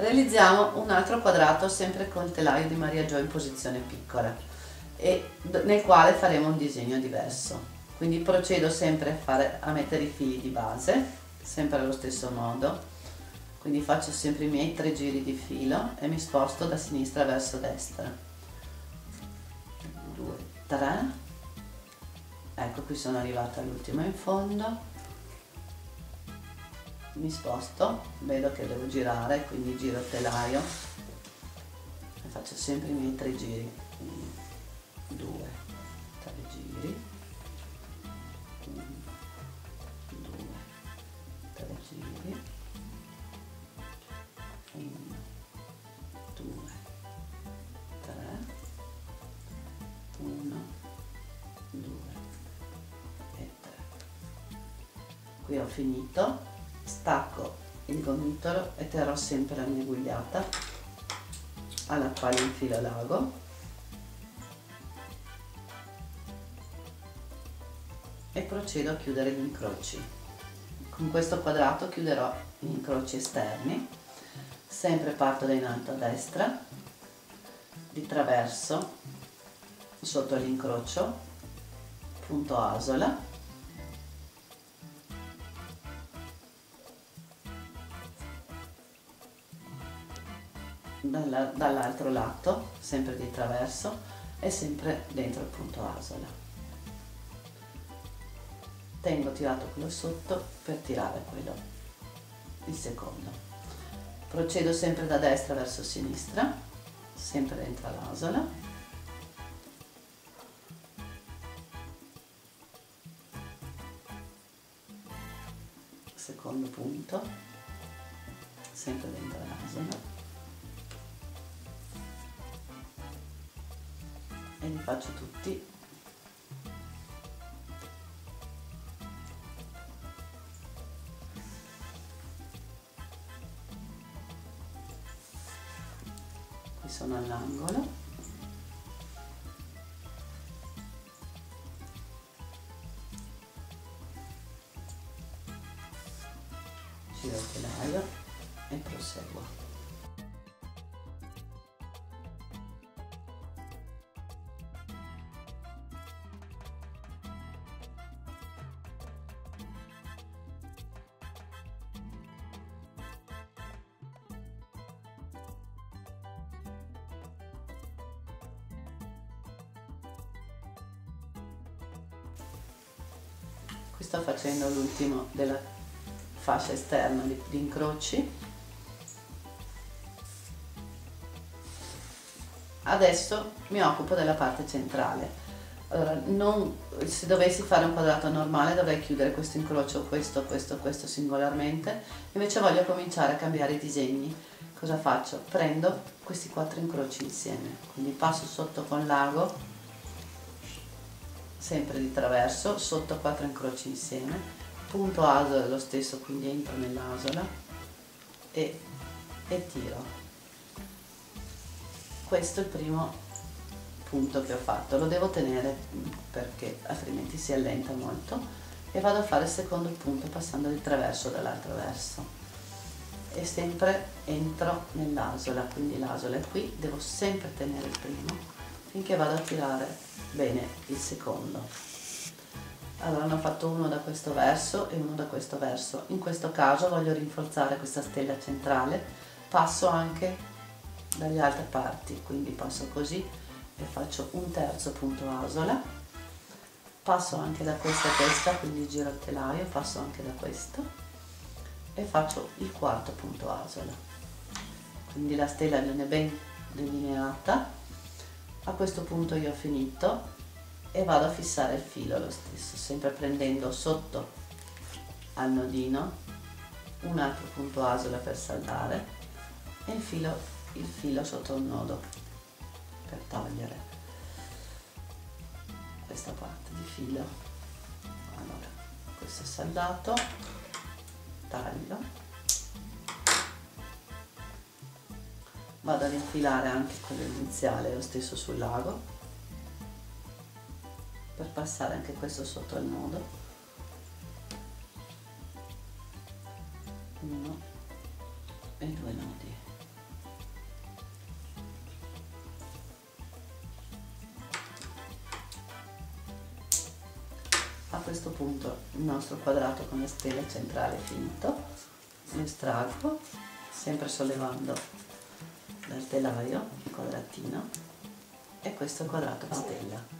realizziamo un altro quadrato sempre con il telaio di Maria Gio in posizione piccola e nel quale faremo un disegno diverso. Quindi procedo sempre a mettere i fili di base, sempre allo stesso modo. Quindi faccio sempre i miei 3 giri di filo e mi sposto da sinistra verso destra. 2, 3. Ecco, qui sono arrivata all'ultimo in fondo. Mi sposto, vedo che devo girare, quindi giro il telaio e faccio sempre i miei 3 giri. 2, 3 giri. 1, 2, 3 giri. 1, 2, 3. 1, 2 e 3. Qui ho finito. Stacco il gomitolo e terrò sempre la mia gugliata alla quale infilo l'ago e procedo a chiudere gli incroci. Con questo quadrato chiuderò gli incroci esterni. Sempre parto da in alto a destra, di traverso sotto l'incrocio, punto asola, dall'altro lato, sempre di traverso e sempre dentro il punto asola. Tengo tirato quello sotto per tirare quello, il secondo. Procedo sempre da destra verso sinistra, sempre dentro l'asola. Secondo punto, sempre dentro l'asola. E li faccio tutti. Qui sono all'angolo. Giro il telaio e proseguo. Qui sto facendo l'ultimo della fascia esterna di incroci. Adesso mi occupo della parte centrale. Allora, se dovessi fare un quadrato normale dovrei chiudere questo incrocio, questo singolarmente, invece voglio cominciare a cambiare i disegni. Cosa faccio? Prendo questi 4 incroci insieme, quindi passo sotto con l'ago, sempre di traverso, sotto 4 incroci insieme, punto asola lo stesso, quindi entro nell'asola e tiro. Questo è il primo punto che ho fatto, lo devo tenere perché altrimenti si allenta molto, e vado a fare il secondo punto passando di traverso dall'altro verso e sempre entro nell'asola, quindi l'asola è qui, devo sempre tenere il primo finché vado a tirare bene il secondo. Allora ne ho fatto uno da questo verso e uno da questo verso. In questo caso voglio rinforzare questa stella centrale, passo anche dalle altre parti, quindi passo così e faccio un terzo punto asola, passo anche da questa testa, quindi giro il telaio, passo anche da questo e faccio il quarto punto asola, quindi la stella viene ben delineata. A questo punto io ho finito e vado a fissare il filo lo stesso, sempre prendendo sotto al nodino un altro punto asola per saldare e infilo il filo sotto il nodo per togliere questa parte di filo. Allora, questo è saldato, taglio, vado ad infilare anche quello iniziale lo stesso sul lago per passare anche questo sotto il nodo. 1 e 2 nodi. questo punto il nostro quadrato con le stelle centrale finito, lo estraggo sempre sollevando dal telaio il quadratino, e questo è il quadrato a stella.